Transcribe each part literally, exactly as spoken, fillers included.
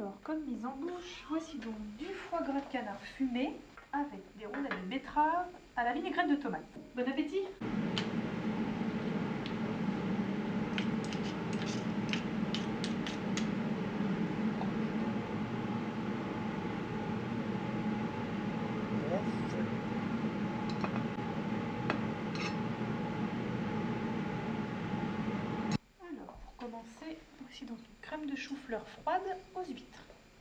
Alors, comme mise en bouche, voici donc du foie gras de canard fumé avec des rondelles de betterave à la vinaigrette de tomate. Bon appétit! Alors, pour commencer, voici donc une crème de chou-fleur froide aux huîtres.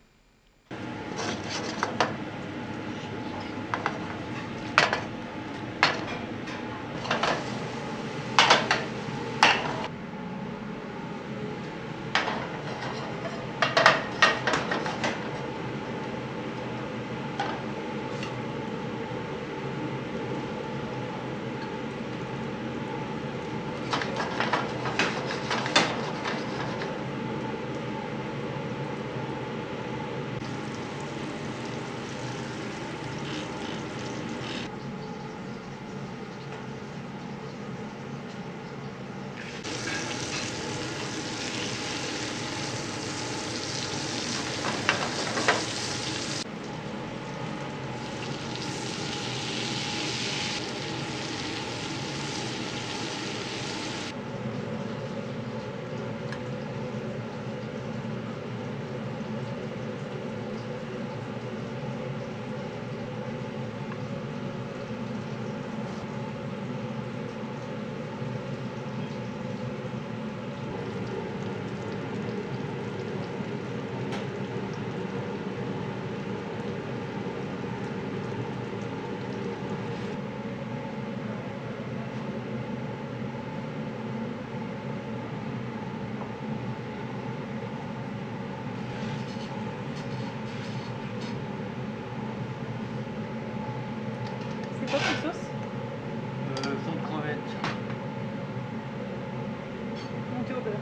C'est quoi cette sauce? Euh, fond de crevette. Montée au beurre.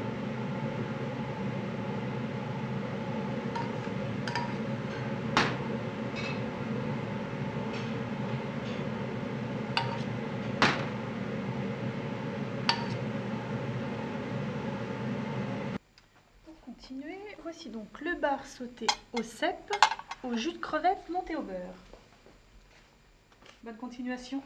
Pour continuer, voici donc le bar sauté au cèpe, au jus de crevette monté au beurre. Bonne continuation.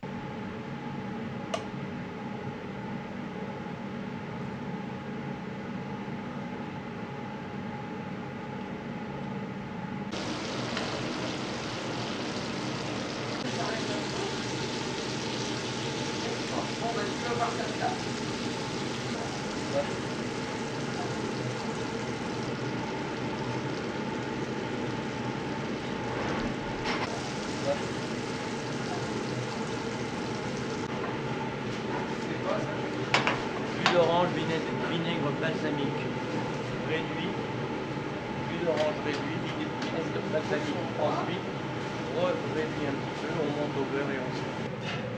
Jus d'orange, vinaigre, vinaigre balsamique réduit, jus d'orange réduit, vinaigre balsamique ensuite, réduit un petit peu, on monte au beurre et on sert.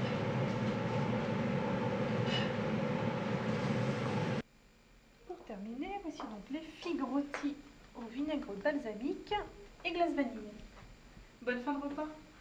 Pour terminer, voici donc les figues rôties au vinaigre balsamique et glace vanille. Bonne fin de repas!